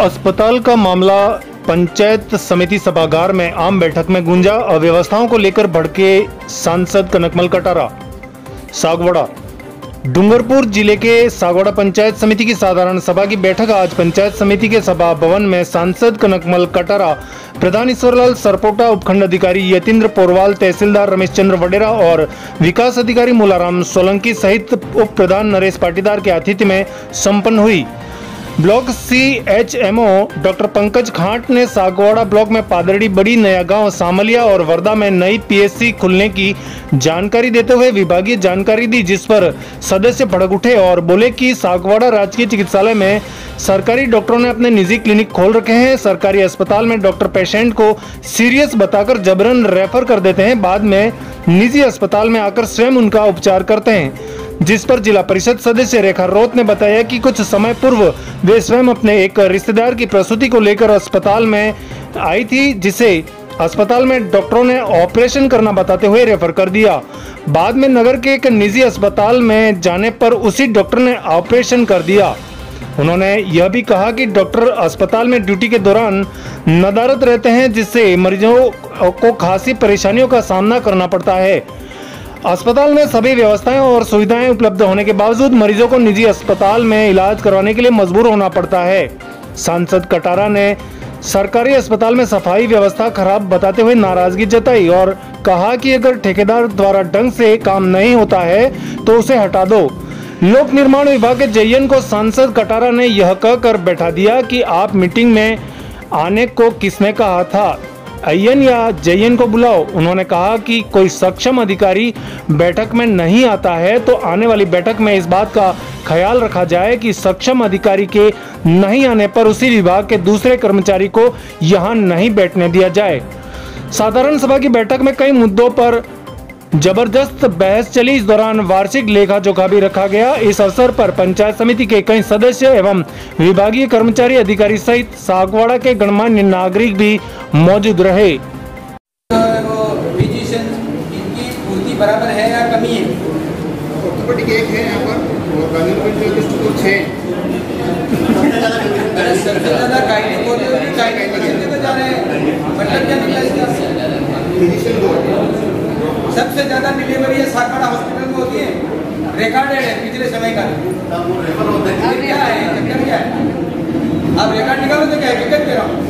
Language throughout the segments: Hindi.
अस्पताल का मामला पंचायत समिति सभागार में आम बैठक में गूंजा। अव्यवस्थाओं को लेकर भड़के सांसद कनकमल कटारा। सागवाड़ा डूंगरपुर जिले के सागवाड़ा पंचायत समिति की साधारण सभा की बैठक आज पंचायत समिति के सभा भवन में सांसद कनकमल कटारा, प्रधान ईश्वरलाल सरपोटा, उपखंड अधिकारी यतीन्द्र पोरवाल, तहसीलदार रमेश चंद्र वडेरा और विकास अधिकारी मूलाराम सोलंकी सहित उप प्रधान नरेश पाटीदार के आतिथ्य में संपन्न हुई। Block CHMO doctor Pankaj Khant ने सागवाड़ा ब्लॉक में पादड़ी, बड़ी, नया गांव, सामलिया और वर्धा में नई PSC खुलने की जानकारी देते हुए विभागीय जानकारी दी, जिस पर सदस्य भड़क उठे और बोले कि सागवाड़ा राजकीय चिकित्सालय में सरकारी डॉक्टरों ने अपने निजी क्लिनिक खोल रखे हैं। सरकारी अस्पताल में डॉक्टर पेशेंट को सीरियस बताकर जबरन रेफर कर देते हैं, बाद में निजी अस्पताल में आकर स्वयं उनका उपचार करते हैं। जिस पर जिला परिषद सदस्य रेखा रोत ने बताया कि कुछ समय पूर्व वे स्वयं अपने एक रिश्तेदार की प्रसूति को लेकर अस्पताल में आई थी, जिसे अस्पताल में डॉक्टरों ने ऑपरेशन करना बताते हुए रेफर कर दिया। बाद में नगर के एक निजी अस्पताल में जाने पर उसी डॉक्टर ने ऑपरेशन कर दिया। उन्होंने यह भी कहा कि डॉक्टर अस्पताल में ड्यूटी के दौरान नदारत रहते हैं, जिससे मरीजों को खासी परेशानियों का सामना करना पड़ता है। अस्पताल में सभी व्यवस्थाएं और सुविधाएं उपलब्ध होने के बावजूद मरीजों को निजी अस्पताल में इलाज करवाने के लिए मजबूर होना पड़ता है। सांसद कटारा ने सरकारी अस्पताल में सफाई व्यवस्था खराब बताते हुए नाराजगी जताई और कहा कि अगर ठेकेदार द्वारा ढंग से काम नहीं होता है तो उसे हटा दो। लोक निर्माण विभाग के JN को सांसद कटारा ने यह कहकर बैठा दिया कि आप मीटिंग में आने को किसने कहा था, IN या JN को बुलाओ। उन्होंने कहा कि कोई सक्षम अधिकारी बैठक में नहीं आता है तो आने वाली बैठक में इस बात का ख्याल रखा जाए कि सक्षम अधिकारी के नहीं आने पर उसी विभाग के दूसरे कर्मचारी को यहां नहीं बैठने दिया जाए। साधारण सभा की बैठक में कई मुद्दों पर जबरदस्त बहस चली। इस दौरान वार्षिक लेखा जोखा भी रखा गया। इस अवसर पर पंचायत समिति के कई सदस्य एवं विभागीय कर्मचारी, अधिकारी सहित सागवाड़ा के गणमान्य नागरिक भी मौजूद रहे। फिजिशियन इनकी पूर्ति बराबर है या कमी है? ऑर्थोपेडिक एक है यहाँ पर और गायनेकोलॉजिस्ट को 6। सबसे ज़्यादा गायनेकोलॉजिस्ट जा रहे हैं, मतलब क्या निकला इसका? फिजिशियन 2। सबसे ज़्यादा डिलीवरी सागवाड़ा हॉस्पिटल में होती है, रिकॉर्डेड है पिछले समय का। क्या है चक्कर, क्या है? आप रिकॉर्ड निकालो तो क्या है, विकट कह रहा हूँ,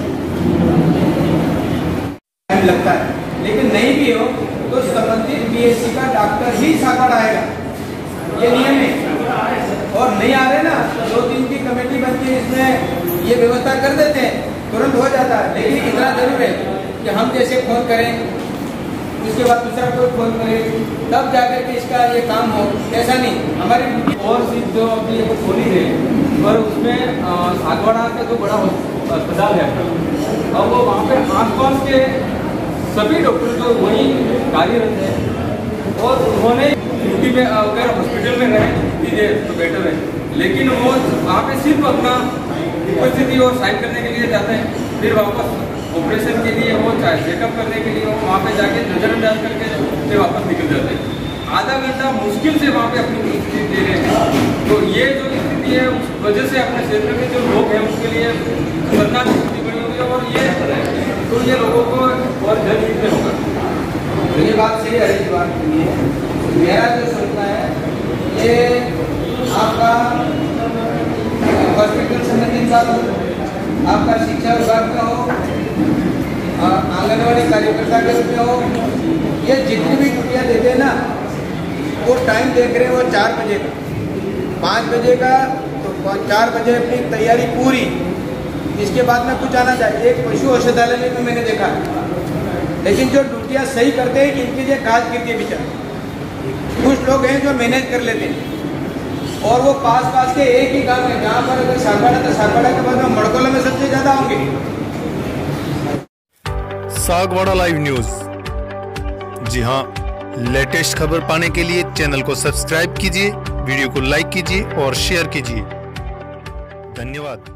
लगता है। लेकिन नहीं भी हो तो संबंधित PSC का डॉक्टर ही सागवाड़ा आएगा, ये नियम है। और नहीं आ रहे ना, 2-3 की कमेटी बनती है, इसमें ये व्यवस्था कर देते हैं, तुरंत हो जाता है। लेकिन इतना जरूर है कि हम जैसे फोन करें, उसके बाद दूसरा कोई फोन करे, तब जाकर के इसका ये काम हो, ऐसा नहीं। हमारी और सीट जो अभी खोली है पर उसमें सागवाड़ा का जो बड़ा अस्पताल है, और वो वहाँ पे आसपास के सभी डॉक्टर जो वहीं कार्यरत हैं और उन्होंने ड्यूटी में अगर हॉस्पिटल में रहे तो बेटर है। लेकिन वो वहाँ पे सिर्फ अपना उपस्थिति और साइन करने के लिए जाते हैं, फिर वापस ऑपरेशन के लिए वो चाहे चेकअप करने के लिए वो वहाँ पे जाके नजरअंदाज करके फिर वापस निकल जाते हैं। आधा घंटा मुश्किल से वहाँ पे अपनी उपस्थिति दे रहे हैं। तो ये जो स्थिति है उस वजह से अपने क्षेत्र के जो लोग हैं उसके लिए खतरनाक स्थिति बनी हुई है, और ये लोगों को और जल्द से होगा। ये बात सही है, इस बात के लिए मेरा जो सोचना है, ये आपका हॉस्पिटल संबंधित का हो, आपका शिक्षा विभाग का हो, आंगनवाड़ी कार्यकर्ता के रूप में हो, ये जितनी भी छुट्टियाँ देते हैं ना, वो टाइम देख रहे हैं वो 4 बजे का, 5 बजे का, तो 4 बजे अपनी तैयारी पूरी, इसके बाद में कुछ आना चाहिए। एक पशु औषधालय में मैंने देखा, लेकिन जो ड्यूटियाँ सही करते हैं इनके लिए काज गिरती है बेचारा। कुछ लोग हैं जो मैनेज कर लेते हैं, और वो पास के एक ही गांव है, जहाँ पर अगर सागवाड़ा तो सागवाड़ा के बाद में मड़कोला में सबसे ज़्यादा होंगे। सागवाड़ा लाइव न्यूज, जी हाँ, लेटेस्ट खबर पाने के लिए चैनल को सब्सक्राइब कीजिए, वीडियो को लाइक कीजिए और शेयर कीजिए। धन्यवाद।